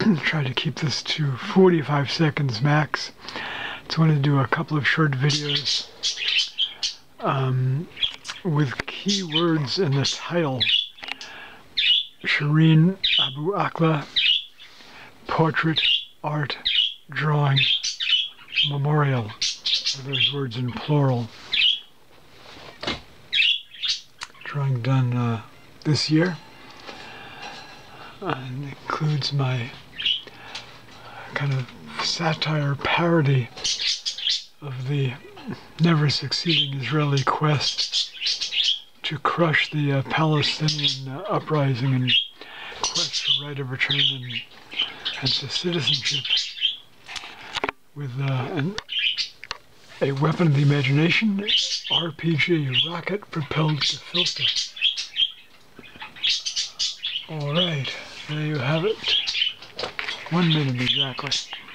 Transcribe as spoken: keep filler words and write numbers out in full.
try to keep this to forty-five seconds max. So I want to do a couple of short videos um, with keywords in the title. Shireen Abu Akleh, portrait, art, drawing, memorial. Are those words in plural? Drawing done uh, this year. And includes my kind of satire parody of the never succeeding Israeli quest to crush the uh, Palestinian uh, uprising and quest for right of return and, and to citizenship with uh, an, a weapon of the imagination, R P G, rocket propelled gefilte. Alright, there you have it. One minute exactly.